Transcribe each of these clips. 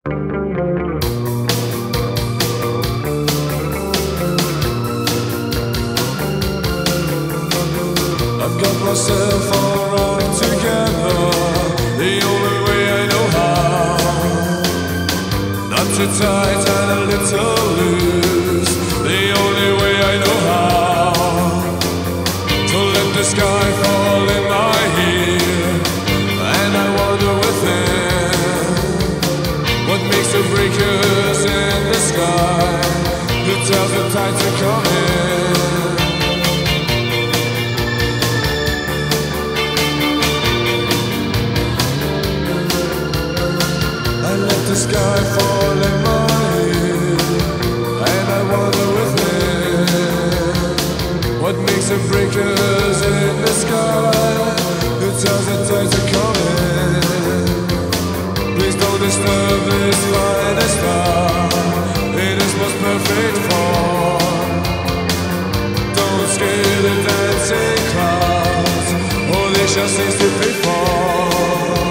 I've got myself alright together, the only way I know how. Not too tight and a little loose, the only way I know how. To let the sky fall in my ear, and I wonder within, what makes the breakers in the sky? Who tells the tide to come in? The sky fall in my ear, and I wonder within, what makes the breakers in the sky? Who tells the tide to come in? Please don't disturb this finest star in its most perfect form. Don't scare the dancing clouds, or they shall cease to be formed.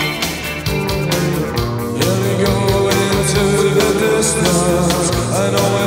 I know